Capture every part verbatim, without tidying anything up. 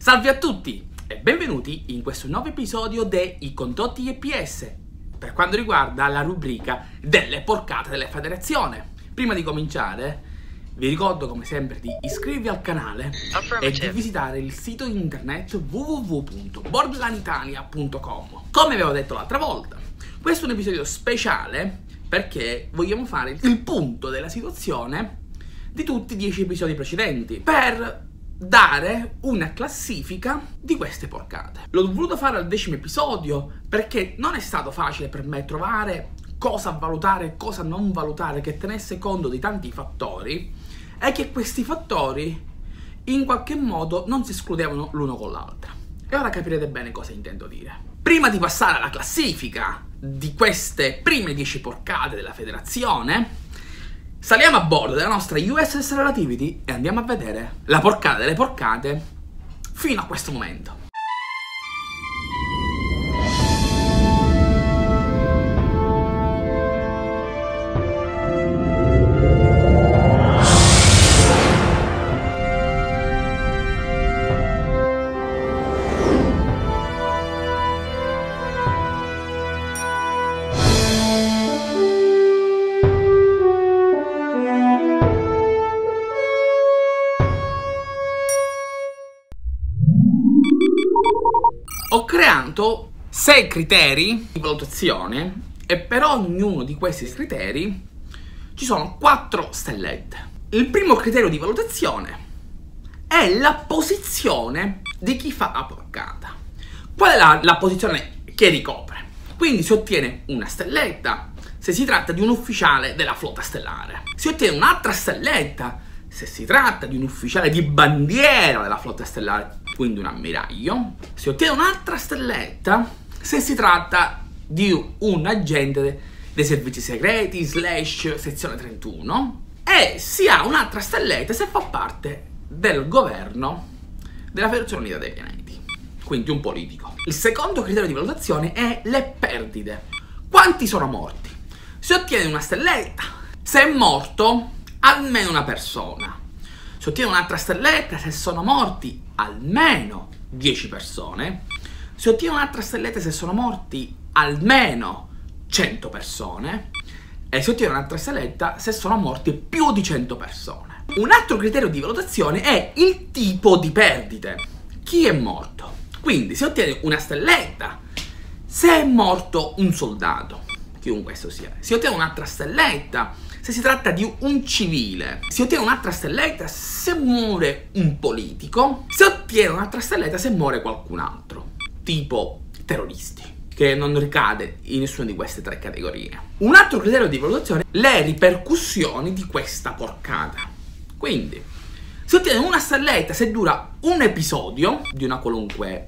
Salve a tutti e benvenuti in questo nuovo episodio dei Condotti E P S per quanto riguarda la rubrica delle porcate della federazione. Prima di cominciare vi ricordo come sempre di iscrivervi al canale e di visitare il sito internet w w w punto borderlanitalia punto com. Come avevo detto l'altra volta, questo è un episodio speciale perché vogliamo fare il punto della situazione di tutti i dieci episodi precedenti per dare una classifica di queste porcate. L'ho voluto fare al decimo episodio perché non è stato facile per me trovare cosa valutare e cosa non valutare che tenesse conto di tanti fattori e che questi fattori in qualche modo non si escludevano l'uno con l'altra. E ora capirete bene cosa intendo dire. Prima di passare alla classifica di queste prime dieci porcate della federazione, saliamo a bordo della nostra U S S Relativity e andiamo a vedere la porcata delle porcate fino a questo momento. Ho creato sei criteri di valutazione e per ognuno di questi criteri ci sono quattro stellette. Il primo criterio di valutazione è la posizione di chi fa la porcata. Qual è la, la posizione che ricopre? Quindi si ottiene una stelletta se si tratta di un ufficiale della flotta stellare. Si ottiene un'altra stelletta se si tratta di un ufficiale di bandiera della flotta stellare, quindi un ammiraglio. Si ottiene un'altra stelletta se si tratta di un agente dei servizi segreti slash sezione trentuno e si ha un'altra stelletta se fa parte del governo della Federazione Unita dei Pianeti, quindi un politico. Il secondo criterio di valutazione è le perdite. Quanti sono morti? Si ottiene una stelletta se è morto almeno una persona. Si ottiene un'altra stelletta se sono morti almeno dieci persone. Si ottiene un'altra stelletta se sono morti almeno cento persone. E si ottiene un'altra stelletta se sono morti più di cento persone. Un altro criterio di valutazione è il tipo di perdite. Chi è morto? Quindi si ottiene una stelletta se è morto un soldato, chiunque esso sia. Si ottiene un'altra stelletta se si tratta di un civile. Si ottiene un'altra stelletta se muore un politico. Si ottiene un'altra stelletta se muore qualcun altro, tipo terroristi, che non ricade in nessuna di queste tre categorie. Un altro criterio di valutazione è le ripercussioni di questa porcata. Quindi si ottiene una stelletta se dura un episodio di una qualunque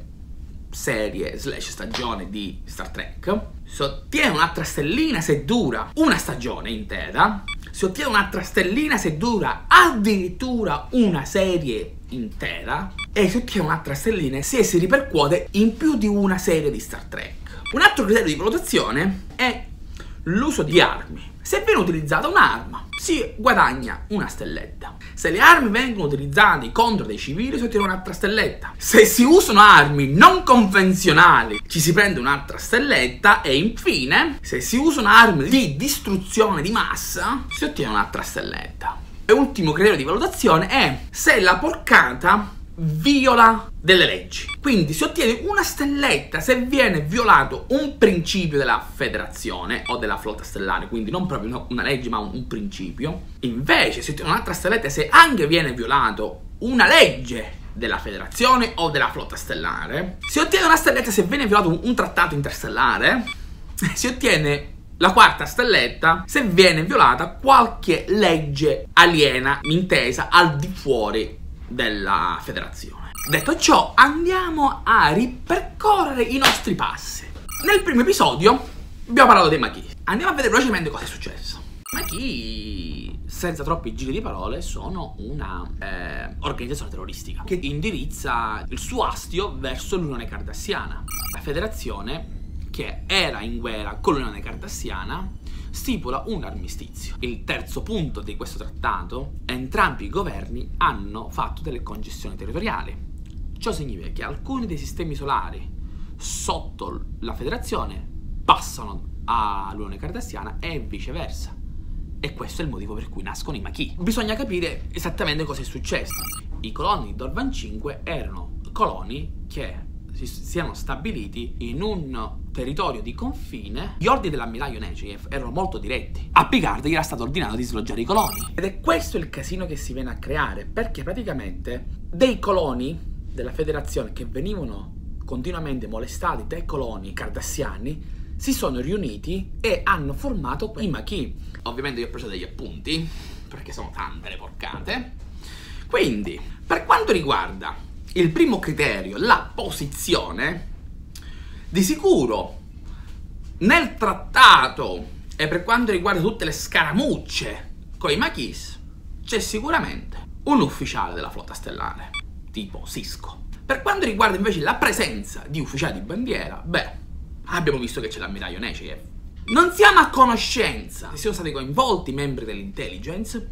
serie slash stagione di Star Trek. Si ottiene un'altra stellina se dura una stagione intera. Si ottiene un'altra stellina se dura addirittura una serie intera. E si ottiene un'altra stellina se si ripercuote in più di una serie di Star Trek. Un altro criterio di valutazione è l'uso di armi. Se viene utilizzata un'arma, si guadagna una stelletta. Se le armi vengono utilizzate contro dei civili, si ottiene un'altra stelletta. Se si usano armi non convenzionali, ci si prende un'altra stelletta. E infine, se si usano armi di distruzione di massa, si ottiene un'altra stelletta. E ultimo criterio di valutazione è se la porcata viola delle leggi. Quindi si ottiene una stelletta se viene violato un principio della federazione o della flotta stellare, quindi non proprio una legge ma un, un principio. Invece si ottiene un'altra stelletta se anche viene violato una legge della federazione o della flotta stellare. Si ottiene una stelletta se viene violato un, un trattato interstellare. Si ottiene la quarta stelletta se viene violata qualche legge aliena intesa al di fuori della federazione. Detto ciò, andiamo a ripercorrere i nostri passi. Nel primo episodio abbiamo parlato dei Maquis. Andiamo a vedere velocemente cosa è successo. Maquis, senza troppi giri di parole, sono una eh, organizzazione terroristica che indirizza il suo astio verso l'Unione Cardassiana. La federazione, che era in guerra con l'Unione Cardassiana, stipula un armistizio. Il terzo punto di questo trattato: entrambi i governi hanno fatto delle concessioni territoriali. Ciò significa che alcuni dei sistemi solari sotto la federazione passano all'Unione Cardassiana e viceversa. E questo è il motivo per cui nascono i Maquis. Bisogna capire esattamente cosa è successo. I coloni di Dorvan cinque erano coloni che si siano stabiliti in un territorio di confine. Gli ordini dell'ammiraglio Nechayev erano molto diretti. A Picard gli era stato ordinato di sloggiare i coloni. Ed è questo il casino che si viene a creare, perché praticamente dei coloni della federazione che venivano continuamente molestati dai coloni cardassiani si sono riuniti e hanno formato i Maquis. Ovviamente io ho preso degli appunti, perché sono tante le porcate. Quindi, per quanto riguarda il primo criterio, la posizione, di sicuro nel trattato e per quanto riguarda tutte le scaramucce con i Maquis c'è sicuramente un ufficiale della flotta stellare, tipo Sisko. Per quanto riguarda invece la presenza di ufficiali di bandiera, beh, abbiamo visto che c'è l'ammiraglio Nechayev. Non siamo a conoscenza che siano stati coinvolti membri dell'intelligence,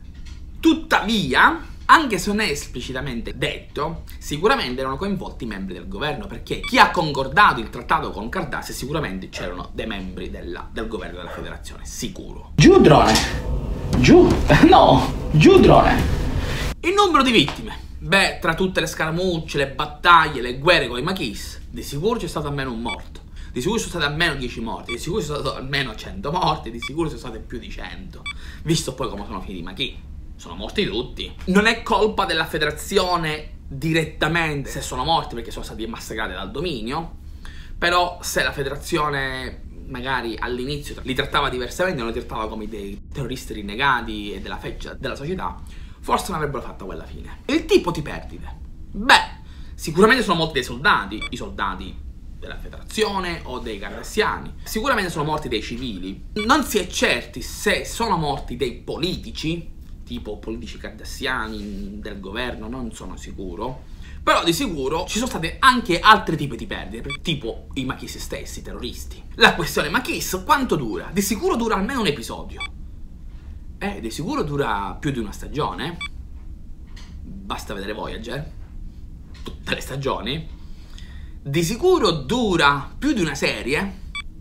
tuttavia, anche se non è esplicitamente detto, sicuramente erano coinvolti membri del governo, perché chi ha concordato il trattato con Cardassia sicuramente c'erano dei membri della, del governo della federazione, sicuro. Giù drone! Giù! No! Giù drone! Il numero di vittime. Beh, tra tutte le scaramucce, le battaglie, le guerre con i Maquis, di sicuro c'è stato almeno un morto. Di sicuro sono stati almeno dieci morti, di sicuro sono stati almeno cento morti, di sicuro sono state più di cento. Visto poi come sono finiti i Maquis. Sono morti tutti. Non è colpa della federazione direttamente se sono morti, perché sono stati massacrati dal dominio. Però se la federazione magari all'inizio li trattava diversamente, non li trattava come dei terroristi rinnegati e della feccia della società, forse non avrebbero fatto quella fine. Il tipo di perdite? Beh, sicuramente sono molti dei soldati, i soldati della federazione o dei cardassiani. Sicuramente sono morti dei civili. Non si è certi se sono morti dei politici, tipo politici cardassiani del governo, non sono sicuro. Però di sicuro ci sono state anche altri tipi di perdite, tipo i Maquis stessi, i terroristi. La questione Maquis quanto dura? Di sicuro dura almeno un episodio. Eh, di sicuro dura più di una stagione. Basta vedere Voyager, tutte le stagioni. Di sicuro dura più di una serie.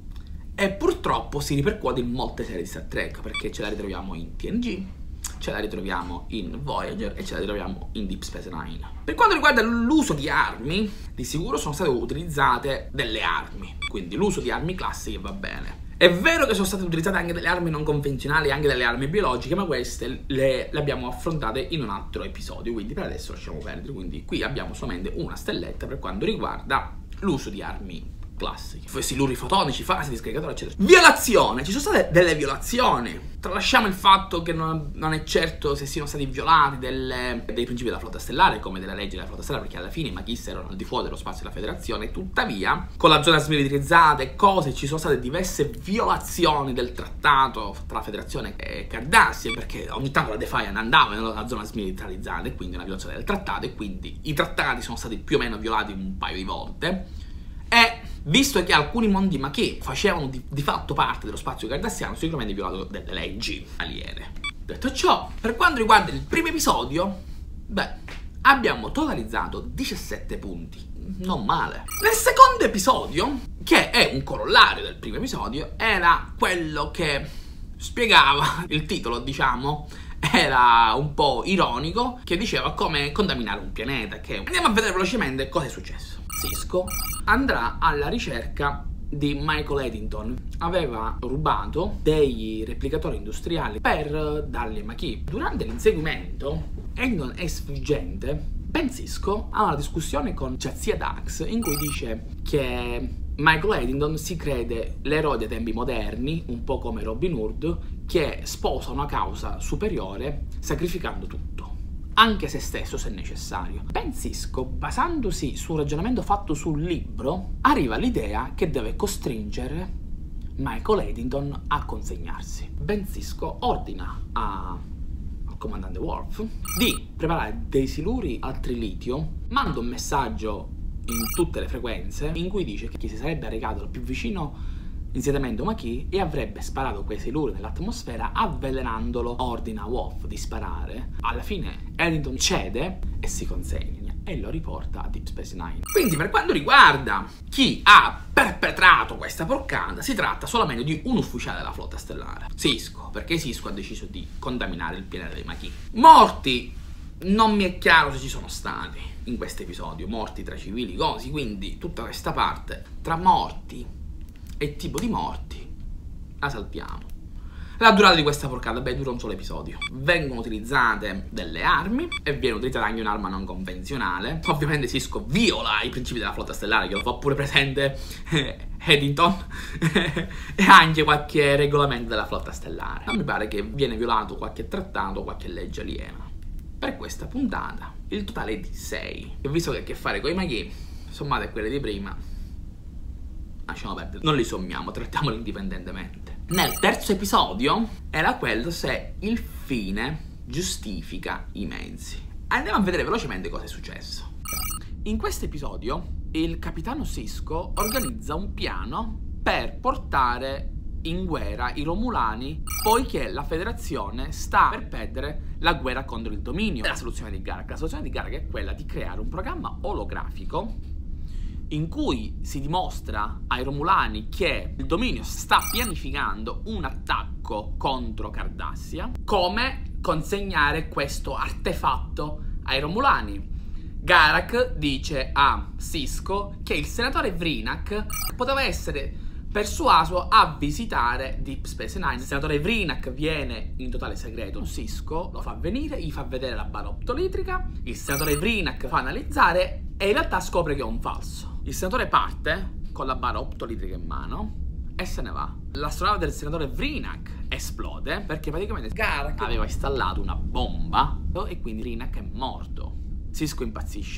E purtroppo si ripercuote in molte serie di Star Trek, perché ce la ritroviamo in T N G, ce la ritroviamo in Voyager e ce la ritroviamo in Deep Space Nine. Per quanto riguarda l'uso di armi, di sicuro sono state utilizzate delle armi, quindi l'uso di armi classiche va bene. È vero che sono state utilizzate anche delle armi non convenzionali, anche delle armi biologiche, ma queste le, le abbiamo affrontate in un altro episodio, quindi per adesso lasciamo perdere. Quindi qui abbiamo solamente una stelletta per quanto riguarda l'uso di armi classiche, siluri fotonici, fasi di scaricatori, eccetera. Violazione, ci sono state delle violazioni. Tralasciamo il fatto che non, non è certo se siano stati violati delle, dei principi della flotta stellare, come delle leggi della flotta stellare, perché alla fine i Maquis erano al di fuori dello spazio della federazione. Tuttavia, con la zona smilitarizzata e cose, ci sono state diverse violazioni del trattato tra la federazione e Cardassia, perché ogni tanto la Defiant andava nella zona smilitarizzata e quindi una violazione del trattato, e quindi i trattati sono stati più o meno violati un paio di volte. E visto che alcuni mondi Maquis facevano di, di fatto parte dello spazio cardassiano, sicuramente violato delle leggi aliene. Detto ciò, per quanto riguarda il primo episodio, beh, abbiamo totalizzato diciassette punti, non male. Nel secondo episodio, che è un corollario del primo episodio, era quello che spiegava il titolo, diciamo, era un po' ironico, che diceva come contaminare un pianeta. Che andiamo a vedere velocemente cosa è successo. Sisko andrà alla ricerca di Michael Eddington. Aveva rubato dei replicatori industriali per darli ai Maquis. Durante l'inseguimento, Eddington è sfuggente. Ben Sisko ha una discussione con Jadzia Dax in cui dice che Michael Eddington si crede l'eroe dei tempi moderni, un po' come Robin Hood, che sposa una causa superiore sacrificando tutto, anche se stesso se necessario. Ben Sisko, basandosi su un ragionamento fatto sul libro, arriva all'idea che deve costringere Michael Eddington a consegnarsi. Ben Sisko ordina a, al comandante Worf di preparare dei siluri al trilitio, manda un messaggio in tutte le frequenze in cui dice che si sarebbe recato al più vicino insediamento Maquis e avrebbe sparato quei siluri nell'atmosfera avvelenandolo. Ordina a Worf di sparare. Alla fine Eddington cede e si consegna. e lo riporta a Deep Space Nine. Quindi per quanto riguarda chi ha perpetrato questa porcata, si tratta solamente di un ufficiale della flotta stellare, Sisko, perché Sisko ha deciso di contaminare il pianeta dei Maquis. Morti non mi è chiaro se ci sono stati in questo episodio, morti tra civili, così, quindi tutta questa parte tra morti e tipo di morti la saltiamo. La durata di questa porcata, beh, dura un solo episodio. Vengono utilizzate delle armi e viene utilizzata anche un'arma non convenzionale. Ovviamente Sisko viola i principi della flotta stellare, che lo fa pure presente eh, Eddington e anche qualche regolamento della flotta stellare. Non mi pare che viene violato qualche trattato, qualche legge aliena. Per questa puntata il totale è di sei. E visto che ha a che fare con i Maquis, sommate a quelle di prima, lasciamo perdere, non li sommiamo, trattiamoli indipendentemente. Nel terzo episodio era quello se il fine giustifica i mezzi. Andiamo a vedere velocemente cosa è successo. In questo episodio il capitano Sisko organizza un piano per portare in guerra i Romulani, poiché la federazione sta per perdere la guerra contro il dominio. La soluzione di Garak, la soluzione di Garak è quella di creare un programma olografico in cui si dimostra ai Romulani che il dominio sta pianificando un attacco contro Cardassia, come consegnare questo artefatto ai Romulani. Garak dice a Sisko che il senatore Vreenak poteva essere persuaso a visitare Deep Space Nine. Il senatore Vreenak viene in totale segreto, Sisko lo fa venire, gli fa vedere la bara optolitrica, il senatore Vreenak fa analizzare e in realtà scopre che è un falso. Il senatore parte con la bara optolitrica in mano e se ne va. L'astronave del senatore Vreenak esplode perché praticamente Garak aveva installato una bomba e quindi Vreenak è morto. Sisko impazzisce.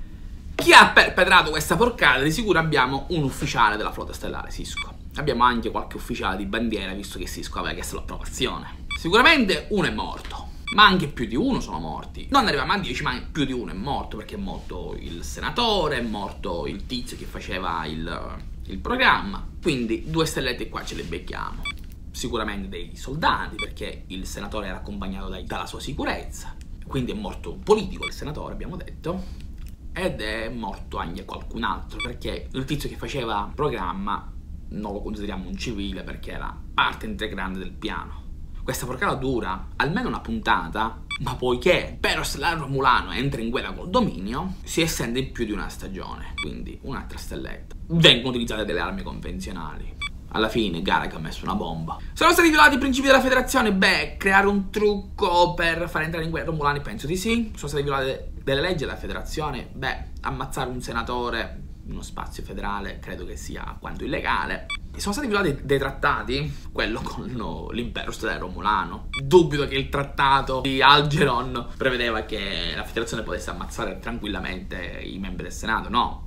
Chi ha perpetrato questa porcata? Di sicuro abbiamo un ufficiale della flotta stellare, Sisko. Abbiamo anche qualche ufficiale di bandiera, visto che Sisko aveva chiesto l'approvazione. Sicuramente uno è morto, ma anche più di uno sono morti. Non arriviamo a dieci, ma più di uno è morto, perché è morto il senatore, è morto il tizio che faceva il, il programma. Quindi due stellette qua ce le becchiamo. Sicuramente dei soldati, perché il senatore era accompagnato dai, dalla sua sicurezza. Quindi è morto un politico il senatore, abbiamo detto. Ed è morto anche qualcun altro, perché il tizio che faceva il programma non lo consideriamo un civile, perché era parte integrante del piano. Questa porcata dura almeno una puntata, ma poiché Impero Stellare Romulano entra in guerra col dominio, si estende in più di una stagione, quindi un'altra stelletta. Vengono utilizzate delle armi convenzionali. Alla fine Garak ha messo una bomba. Sono stati violati i principi della federazione? Beh, creare un trucco per far entrare in guerra i Romulani penso di sì. Sono state violate delle leggi della federazione? Beh, ammazzare un senatore in uno spazio federale credo che sia quanto illegale. E sono stati violati dei trattati? Quello con l'impero stellare romulano. Dubito che il trattato di Algeron prevedeva che la federazione potesse ammazzare tranquillamente i membri del senato, no.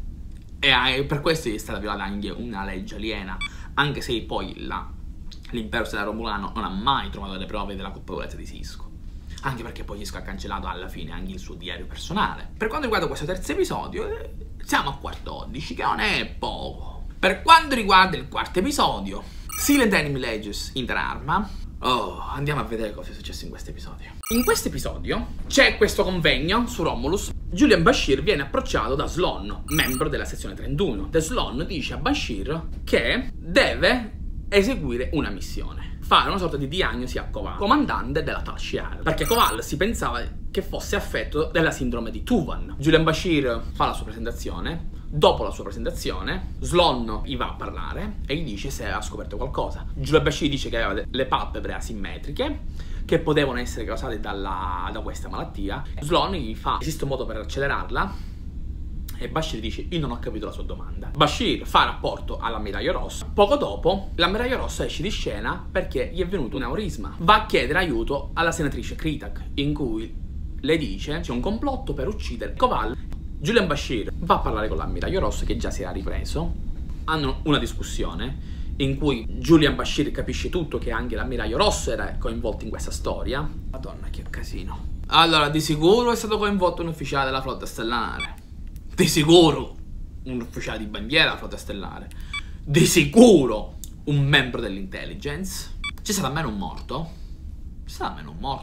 E per questo è stata violata anche una legge aliena, anche se poi l'impero stellare romulano non ha mai trovato le prove della colpevolezza di Sisko. Anche perché poi Sisko ha cancellato alla fine anche il suo diario personale. Per quanto riguarda questo terzo episodio, eh, siamo a quattordici, che non è poco. Per quanto riguarda il quarto episodio, Silent Enemy Legends Interarma, oh, andiamo a vedere cosa è successo in questo episodio. In questo episodio c'è questo convegno su Romulus. Julian Bashir viene approcciato da Sloan, membro della sezione trentuno. The Sloan dice a Bashir che deve eseguire una missione, fare una sorta di diagnosi a Koval, comandante della Tal Shiar, perché Koval si pensava che fosse affetto della sindrome di Tuvan. Julian Bashir fa la sua presentazione. Dopo la sua presentazione, Sloan gli va a parlare e gli dice se ha scoperto qualcosa. Julian Bashir dice che aveva le palpebre asimmetriche che potevano essere causate dalla, da questa malattia. Sloan gli fa: esiste un modo per accelerarla? E Bashir dice: io non ho capito la sua domanda. Bashir fa rapporto all'ammiraglio rosso. Poco dopo l'ammiraglio rosso esce di scena perché gli è venuto un aneurisma. Va a chiedere aiuto alla senatrice Kritak, in cui le dice c'è un complotto per uccidere Koval. Julian Bashir va a parlare con l'ammiraglio rosso, che già si era ripreso. Hanno una discussione in cui Julian Bashir capisce tutto, che anche l'ammiraglio rosso era coinvolto in questa storia. Madonna, che casino. Allora, di sicuro è stato coinvolto un ufficiale della flotta stellare. Di sicuro un ufficiale di bandiera della flotta stellare. Di sicuro un membro dell'intelligence. C'è stato almeno un morto. C'è stato almeno un morto.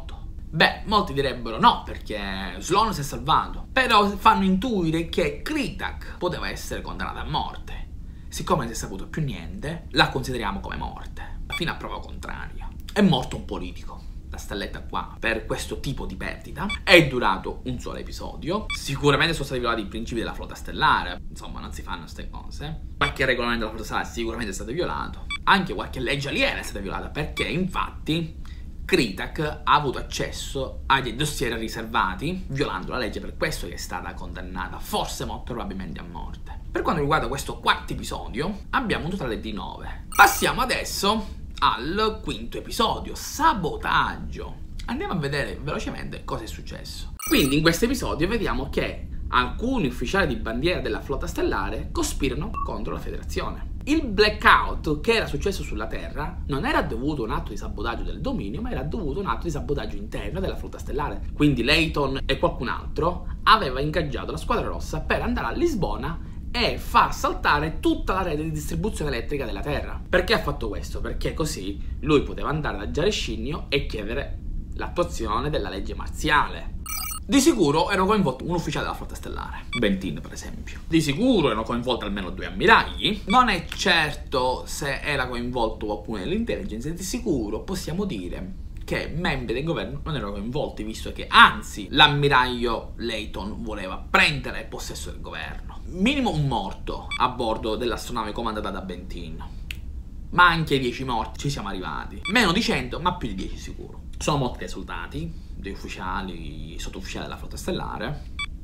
Beh, molti direbbero no, perché Sloane si è salvato. Però fanno intuire che Kri'Tak poteva essere condannato a morte. Siccome non si è saputo più niente, la consideriamo come morte, fino a prova contraria. È morto un politico. La stelletta qua, per questo tipo di perdita, è durato un solo episodio. Sicuramente sono stati violati i principi della flotta stellare. Insomma, non si fanno queste cose. Qualche regolamento della flotta stellare sicuramente è stato violato. Anche qualche legge aliena è stata violata, perché infatti Kri'Tak ha avuto accesso a dei dossier riservati, violando la legge, per questo che è stata condannata, forse molto probabilmente a morte. Per quanto riguarda questo quarto episodio, abbiamo un totale di nove. Passiamo adesso al quinto episodio, sabotaggio. Andiamo a vedere velocemente cosa è successo. Quindi in questo episodio vediamo che alcuni ufficiali di bandiera della flotta stellare cospirano contro la federazione. Il blackout che era successo sulla Terra non era dovuto a un atto di sabotaggio del dominio, ma era dovuto a un atto di sabotaggio interno della flotta stellare. Quindi Layton e qualcun altro aveva ingaggiato la squadra rossa per andare a Lisbona e far saltare tutta la rete di distribuzione elettrica della Terra. Perché ha fatto questo? Perché così lui poteva andare da Jarescinio e chiedere l'attuazione della legge marziale. Di sicuro erano coinvolti un ufficiale della flotta stellare, Bentin per esempio. Di sicuro erano coinvolti almeno due ammiragli. Non è certo se era coinvolto qualcuno dell'intelligence. Di sicuro possiamo dire che membri del governo non erano coinvolti, visto che anzi l'ammiraglio Layton voleva prendere possesso del governo. Minimo un morto a bordo dell'astronave comandata da Bentin, ma anche dieci morti ci siamo arrivati. Meno di cento, ma più di dieci sicuro. Sono morti dei soldati, dei ufficiali, sottufficiali della flotta stellare.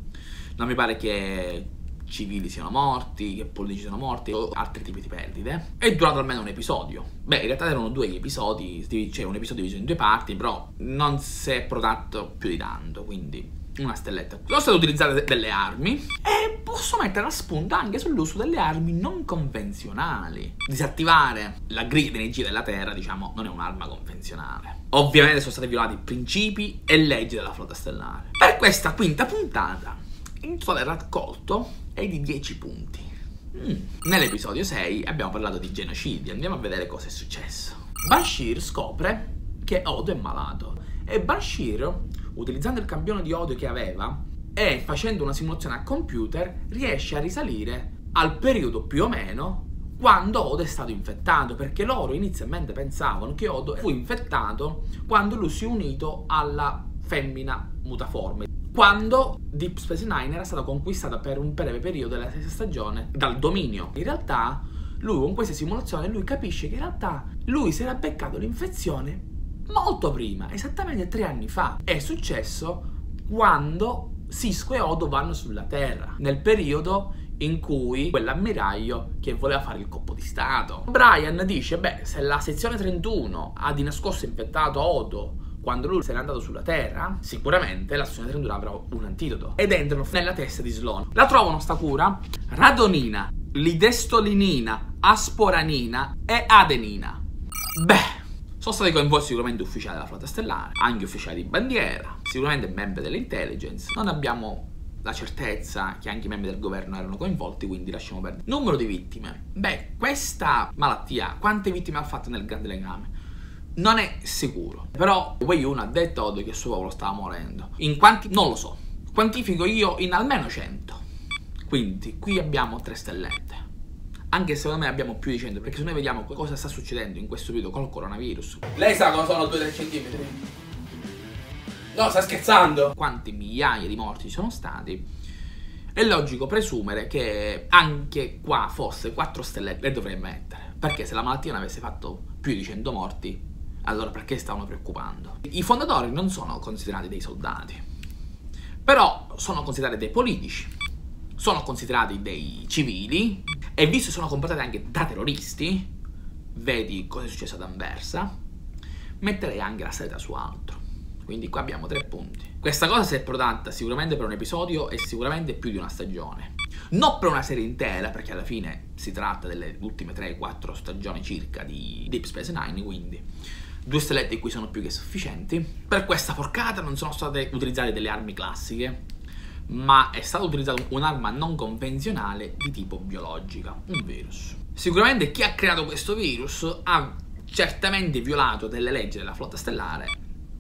Non mi pare che civili siano morti, che politici siano morti o altri tipi di perdite. È durato almeno un episodio. Beh, in realtà erano due episodi, c'è un episodio diviso in due parti, però non si è prodotto più di tanto, quindi una stelletta. Sono state utilizzate delle armi e posso mettere a spunto anche sull'uso delle armi non convenzionali. Disattivare la griglia di energia della Terra, diciamo, non è un'arma convenzionale. Ovviamente sono stati violati principi e leggi della flotta stellare. Per questa quinta puntata il totale raccolto è di dieci punti. Mm. Nell'episodio sei abbiamo parlato di genocidi. Andiamo a vedere cosa è successo. Bashir scopre che Odo è malato e Bashir, utilizzando il campione di Odo che aveva e facendo una simulazione a computer, riesce a risalire al periodo più o meno quando Odo è stato infettato, perché loro inizialmente pensavano che Odo fu infettato quando lui si è unito alla femmina mutaforme, quando Deep Space Nine era stata conquistata per un breve periodo della sesta stagione dal dominio. In realtà lui con questa simulazione lui capisce che in realtà lui si era beccato l'infezione molto prima, esattamente tre anni fa. È successo quando Sisko e Odo vanno sulla Terra, nel periodo in cui quell'ammiraglio che voleva fare il colpo di stato. Brian dice, beh, se la sezione trentuno ha di nascosto infettato Odo quando lui se n'è andato sulla Terra, sicuramente la sezione trentuno avrà un antidoto. Ed entrano nella testa di Sloane. La trovano sta cura: radonina, lidestolinina, asporanina e adenina. Beh, sono stati coinvolti sicuramente ufficiali della flotta stellare, anche ufficiali di bandiera, sicuramente membri dell'intelligence. Non abbiamo la certezza che anche i membri del governo erano coinvolti, quindi lasciamo perdere. Numero di vittime. Beh, questa malattia, quante vittime ha fatto nel grande legame? Non è sicuro. Però Wei Yun ha detto a Odo che il suo popolo stava morendo. In quanti? Non lo so. Quantifico io in almeno cento. Quindi qui abbiamo tre stellette. Anche secondo me abbiamo più di cento, perché se noi vediamo cosa sta succedendo in questo periodo col coronavirus. Lei sa cosa sono due tre centimetri? No, sta scherzando! Quanti migliaia di morti ci sono stati? È logico presumere che anche qua fosse quattro stellette le dovrei mettere. Perché se la malattia non avesse fatto più di cento morti, allora perché stavano preoccupando? I fondatori non sono considerati dei soldati, però sono considerati dei politici, sono considerati dei civili, e visto che sono comportati anche da terroristi, vedi cosa è successo ad Anversa, metterei anche la seta su altro. Quindi qua abbiamo tre punti. Questa cosa si è prodotta sicuramente per un episodio e sicuramente più di una stagione. Non per una serie intera, perché alla fine si tratta delle ultime tre quattro stagioni circa di Deep Space Nine, quindi due stellette qui sono più che sufficienti. Per questa porcata non sono state utilizzate delle armi classiche, ma è stata utilizzata un'arma non convenzionale di tipo biologica, un virus. Sicuramente chi ha creato questo virus ha certamente violato delle leggi della flotta stellare,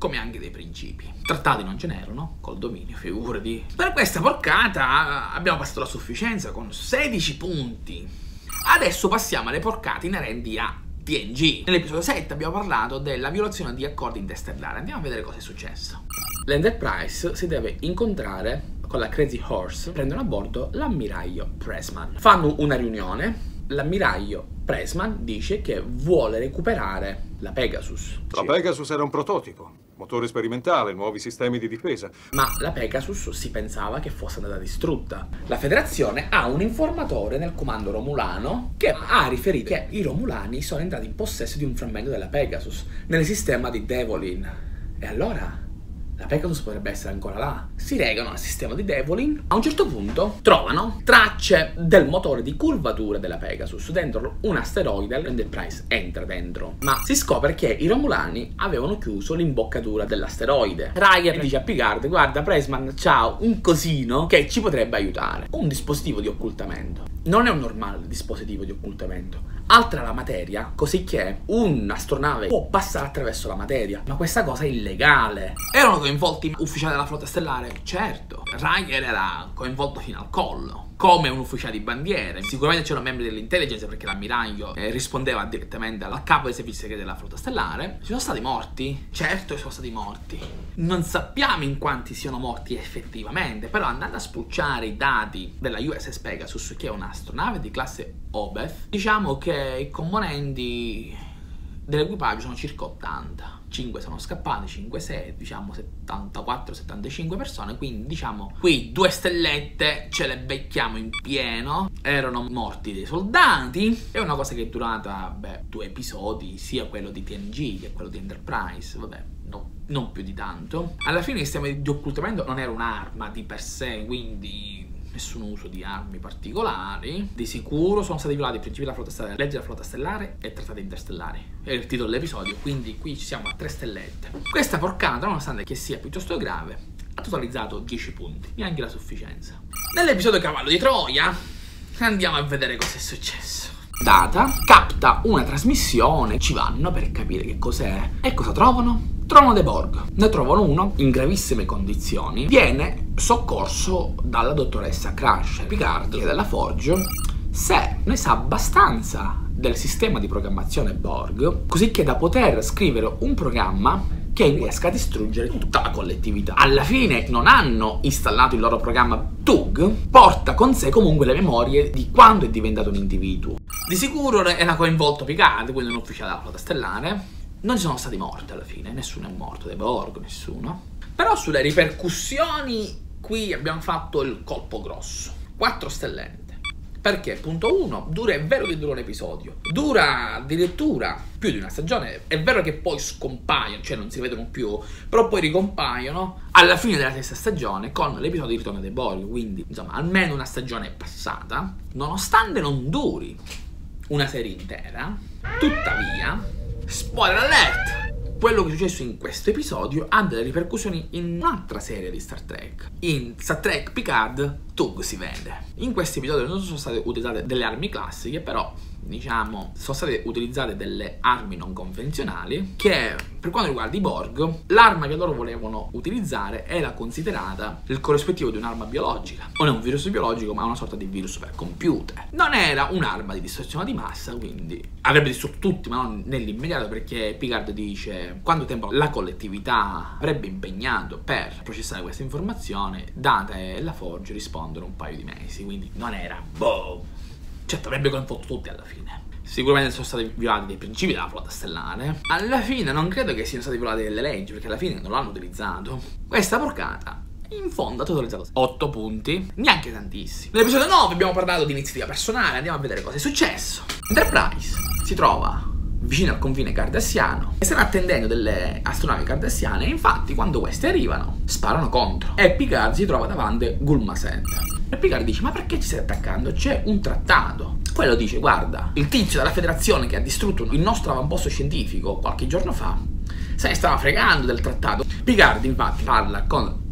come anche dei principi. Trattati non ce n'erano, col dominio, figurati. Per questa porcata abbiamo passato la sufficienza con sedici punti. Adesso passiamo alle porcate inerenti a T N G. Nell'episodio sette abbiamo parlato della violazione di accordi interstellari. Andiamo a vedere cosa è successo. L'Enterprise si deve incontrare con la Crazy Horse, prendono a bordo l'ammiraglio Pressman. Fanno una riunione. L'ammiraglio Pressman dice che vuole recuperare la Pegasus. La Pegasus era un prototipo, motore sperimentale, nuovi sistemi di difesa. Ma la Pegasus si pensava che fosse andata distrutta. La Federazione ha un informatore nel comando romulano che ha riferito che i romulani sono entrati in possesso di un frammento della Pegasus nel sistema di Devolin. E allora la Pegasus potrebbe essere ancora là. Si recano al sistema di Devolin. A un certo punto trovano tracce del motore di curvatura della Pegasus dentro un asteroide. L'Enterprise entra dentro, ma si scopre che i Romulani avevano chiuso l'imboccatura dell'asteroide. Riker dice a Picard: guarda Pressman, ciao, un cosino che ci potrebbe aiutare. Un dispositivo di occultamento. Non è un normale dispositivo di occultamento. Altera la materia, così che un'astronave può passare attraverso la materia. Ma questa cosa è illegale. Erano coinvolti ufficiali della flotta stellare? Certo. Riker era coinvolto fino al collo, come un ufficiale di bandiere. Sicuramente c'erano membri dell'intelligence, perché l'ammiraglio eh, rispondeva direttamente al capo dei servizi segreti della flotta stellare. Ci sono stati morti? Certo, ci sono stati morti. Non sappiamo in quanti siano morti effettivamente, però andando a spulciare i dati della U S S Pegasus, che è un'astronave di classe Obeth, diciamo che i componenti dell'equipaggio sono circa ottanta. cinque sono scappati, cinque sei, diciamo settantaquattro settantacinque persone, quindi diciamo qui due stellette ce le becchiamo in pieno. Erano morti dei soldati. È una cosa che è durata, beh, due episodi, sia quello di T N G che quello di Enterprise, vabbè, no, non più di tanto. Alla fine il sistema di occultamento non era un'arma di per sé, quindi nessun uso di armi particolari. Di sicuro sono stati violati i principi della flotta stellare, leggi della flotta stellare e trattati interstellari. È il titolo dell'episodio, quindi qui ci siamo a tre stellette. Questa porcata, nonostante che sia piuttosto grave, ha totalizzato dieci punti, neanche la sufficienza. Nell'episodio Cavallo di Troia andiamo a vedere cosa è successo. Data capta una trasmissione, ci vanno per capire che cos'è. E cosa trovano? Trovano dei Borg. Ne trovano uno in gravissime condizioni. Viene soccorso dalla dottoressa Crusher. Picard chiede alla Forge se ne sa abbastanza del sistema di programmazione Borg, così che da poter scrivere un programma che riesca a distruggere tutta la collettività. Alla fine non hanno installato il loro programma Tug, porta con sé comunque le memorie di quando è diventato un individuo. Di sicuro era coinvolto Picard, quindi un ufficiale della flotta stellare. Non ci sono stati morti alla fine, nessuno è morto dei Borg, nessuno. Però sulle ripercussioni qui abbiamo fatto il colpo grosso. quattro stellette. Perché, punto uno, dura, è vero che dura un episodio, dura addirittura più di una stagione. È vero che poi scompaiono, cioè non si vedono più, però poi ricompaiono alla fine della terza stagione con l'episodio di Ritorno dei Borg. Quindi, insomma, almeno una stagione è passata. Nonostante non duri una serie intera, tuttavia, spoiler alert, quello che è successo in questo episodio ha delle ripercussioni in un'altra serie di Star Trek. In Star Trek Picard, Tug si vede. In questo episodio non sono state utilizzate delle armi classiche, però diciamo sono state utilizzate delle armi non convenzionali che, per quanto riguarda i Borg, l'arma che loro volevano utilizzare era considerata il corrispettivo di un'arma biologica. Non è un virus biologico, ma una sorta di virus per computer. Non era un'arma di distruzione di massa, quindi avrebbe distrutto tutti, ma non nell'immediato, perché Picard dice quanto tempo la collettività avrebbe impegnato per processare questa informazione. Data e la Forge rispondono un paio di mesi, quindi non era boh. Certo, avrebbe coinvolto tutti alla fine. Sicuramente sono stati violati dei principi della flotta stellare. Alla fine non credo che siano stati violati delle leggi, perché alla fine non l'hanno utilizzato. Questa porcata in fondo ha totalizzato otto punti, neanche tantissimi. Nell'episodio nove abbiamo parlato di iniziativa personale. Andiamo a vedere cosa è successo. Enterprise si trova vicino al confine cardassiano e stanno attendendo delle astronavi cardassiane, e infatti quando queste arrivano sparano contro e Picard si trova davanti Gulma Center. E Picard dice: ma perché ci stai attaccando? C'è un trattato. Quello dice: guarda, il tizio della federazione che ha distrutto il nostro avamposto scientifico qualche giorno fa se ne stava fregando del trattato. Picard infatti parla con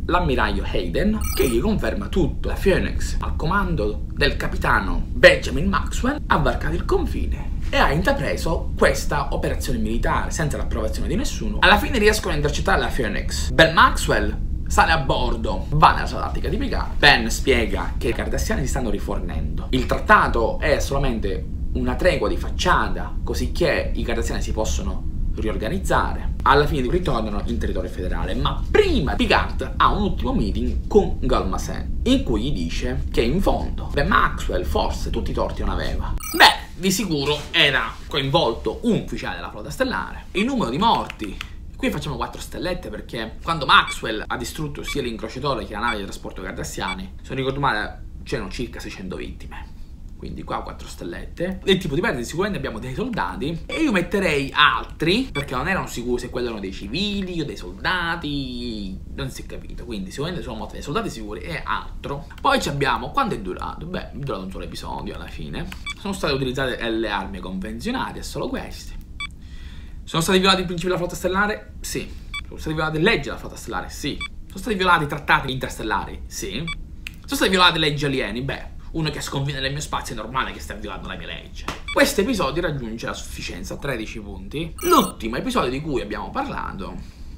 l'ammiraglio Hayden, che gli conferma tutto. La Phoenix, al comando del capitano Benjamin Maxwell, ha varcato il confine e ha intrapreso questa operazione militare senza l'approvazione di nessuno. Alla fine riescono a intercettare la Phoenix. Ben Maxwell sale a bordo, va nella sua tattica tipica. Ben spiega che i cardassiani si stanno rifornendo. Il trattato è solamente una tregua di facciata, così che i cardassiani si possono riorganizzare. Alla fine ritornano in territorio federale, ma prima Picard ha un ultimo meeting con Galmasen, in cui gli dice che in fondo Ben Maxwell forse tutti i torti non aveva. Beh, di sicuro era coinvolto un ufficiale della flotta stellare. Il numero di morti, qui facciamo quattro stellette, perché quando Maxwell ha distrutto sia l'incrociatore che la nave di trasporto cardassiani, se non ricordo male c'erano circa seicento vittime. Quindi qua quattro stellette. Del tipo di perdite sicuramente abbiamo dei soldati, e io metterei altri, perché non erano sicuri se quelli erano dei civili o dei soldati, non si è capito. Quindi sicuramente sono morti dei soldati sicuri e altro. Poi ci abbiamo, quanto è durato? Beh, è durato un solo episodio alla fine. Sono state utilizzate le armi convenzionali, è solo questi. Sono stati violati i principi della flotta stellare? Sì. Sono state violate le leggi della flotta stellare? Sì. Sono stati violati i trattati interstellari? Sì. Sono state violate le leggi alieni? Beh, uno che sconfina nel mio spazio è normale che stia violando la mia legge. Questo episodio raggiunge la sufficienza, tredici punti. L'ultimo episodio di cui abbiamo parlato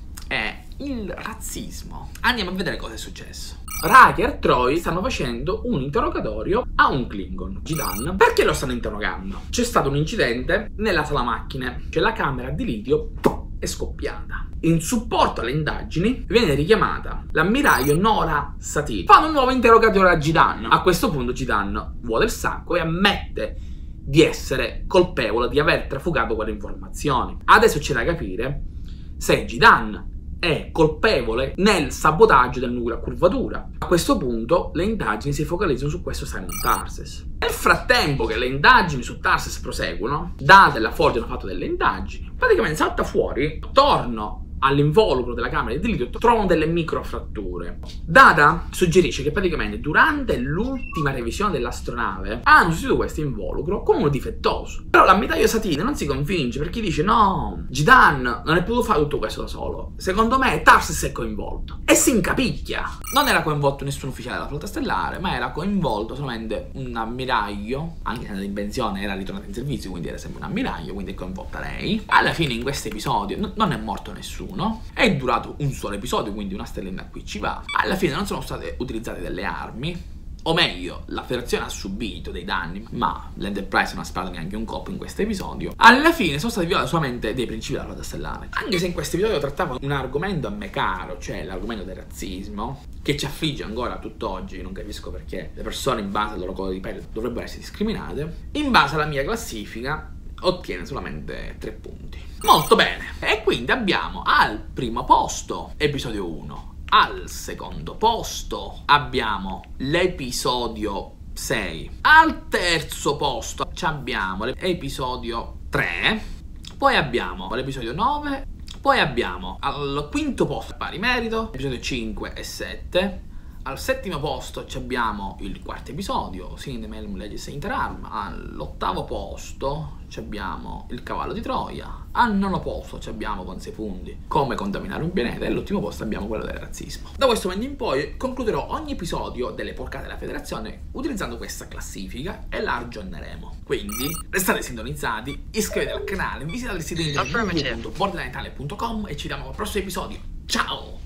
è il razzismo. Andiamo a vedere cosa è successo. Riker e Troi stanno facendo un interrogatorio a un Klingon, Jidan. Perché lo stanno interrogando? C'è stato un incidente nella sala macchine, cioè la camera di litio è scoppiata. In supporto alle indagini viene richiamata l'ammiraglio Nora Satin. Fanno un nuovo interrogatorio a Jidan. A questo punto Jidan vuole il sacco e ammette di essere colpevole di aver trafugato quelle informazioni. Adesso c'è da capire se Jidan è colpevole nel sabotaggio del nucleo a curvatura. A questo punto le indagini si focalizzano su questo Simon Tarses. Nel frattempo che le indagini su Tarses proseguono, Data e la Forge hanno fatto delle indagini, praticamente salta fuori, attorno all'involucro della camera di litio trovano delle microfratture. Data suggerisce che praticamente durante l'ultima revisione dell'astronave hanno sostituito questo involucro con uno difettoso. Però l'ammiraglio Satin non si convince, perché dice no, Jidan non è potuto fare tutto questo da solo. Secondo me Tarses è coinvolto. E si incapicchia. Non era coinvolto nessun ufficiale della flotta stellare, ma era coinvolto solamente un ammiraglio, anche se era in pensione, era ritornato in servizio, quindi era sempre un ammiraglio, quindi è coinvolta lei. Alla fine in questo episodio non è morto nessuno. È durato un solo episodio, quindi una stellina qui ci va. Alla fine non sono state utilizzate delle armi, o meglio, la federazione ha subito dei danni, ma l'Enterprise non ha sparato neanche un colpo in questo episodio. Alla fine sono stati violati solamente dei principi della flotta stellare. Anche se in questo episodio trattava un argomento a me caro, cioè l'argomento del razzismo, che ci affligge ancora tutt'oggi. Non capisco perché le persone in base al loro colore di pelle dovrebbero essere discriminate. In base alla mia classifica ottiene solamente tre punti. Molto bene. E quindi abbiamo al primo posto episodio uno. Al secondo posto abbiamo l'episodio sei. Al terzo posto abbiamo l'episodio tre. Poi abbiamo l'episodio nove. Poi abbiamo al quinto posto pari merito episodio cinque e sette. Al settimo posto abbiamo il quarto episodio, Cinemelum Legis Interarm. All'ottavo posto abbiamo il cavallo di Troia. Al nono posto abbiamo con sei punti Come contaminare un pianeta. E all'ultimo posto abbiamo quello del razzismo. Da questo momento in poi concluderò ogni episodio delle porcate della federazione utilizzando questa classifica e la aggiorneremo. Quindi restate sintonizzati, iscrivetevi al canale, visitate il sito internet w w w punto borderline italia punto com e ci vediamo al prossimo episodio. Ciao!